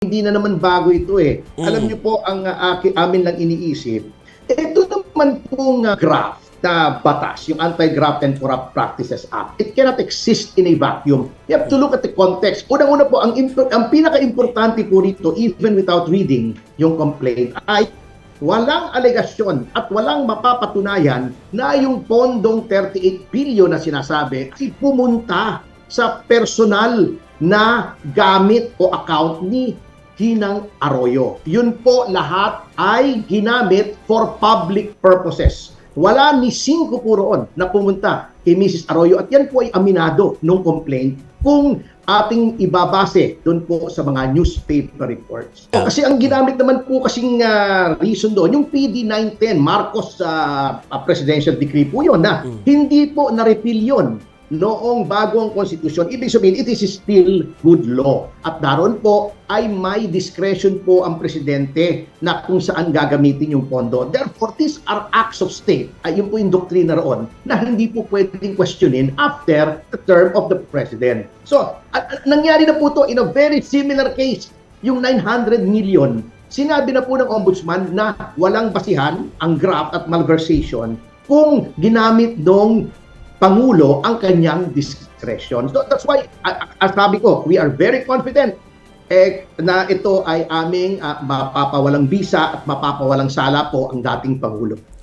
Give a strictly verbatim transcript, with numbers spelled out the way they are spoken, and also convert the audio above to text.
hindi na naman bago ito eh. Mm. Alam niyo po, ang uh, amin lang iniisip, ito naman pong uh, graft na batas, yung Anti-Graft and Corrupt Practices Act, it cannot exist in a vacuum. You have to look at the context. Unang-una po, ang, ang pinaka-importante po rito, even without reading yung complaint, ay walang alegasyon at walang mapapatunayan na yung pondong thirty-eight billion na sinasabi ay pumunta sa personal na gamit o account ni Ginang Arroyo. Yun po lahat ay ginamit for public purposes. Wala ni singko po roon na pumunta kay Missus Arroyo at yan po ay aminado nung complaint kung ating ibabase doon po sa mga newspaper reports. Oh. Kasi ang ginamit naman po kasing uh, reason doon, yung P D nine ten, Marcos uh, uh, Presidential Decree po yun na mm. hindi po na-repeal yun noong bagong konstitusyon. Ibig sabihin, it is still good law. At daron po ay may discretion po ang presidente na kung saan gagamitin yung pondo. Therefore, these are acts of state. Ay, yun po yung doktrina roon na hindi po pwedeng questionin after the term of the president. So, nangyari na po to in a very similar case, yung nine hundred million. Sinabi na po ng ombudsman na walang basihan ang graft at malversation kung ginamit nung Pangulo ang kanyang discretion. So that's why, as sabi ko, we are very confident eh, na ito ay aming uh, mapapawalang bisa at mapapawalang sala po ang dating Pangulo.